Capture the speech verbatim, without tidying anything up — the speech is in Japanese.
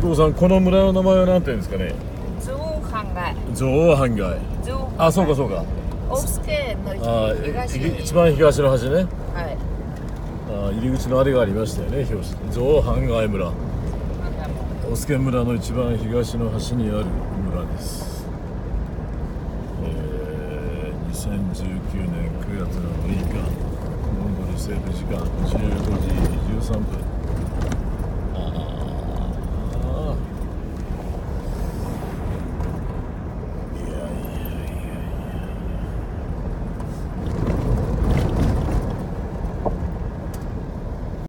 父さん、この村の名前は何て言うんですかね。 ゾウハンガイ。 ゾウハンガイ。あ、そうかそうか。 大助のあ東一番東の端ね。 はい。 あ入り口のあれがありましたよね。表紙ゾウハンガイ村。大助村の一番東の端にある村です。えー、にせんじゅうきゅうねんくがつのむいか、モンゴル西部時間じゅうごじじゅうさんぷん。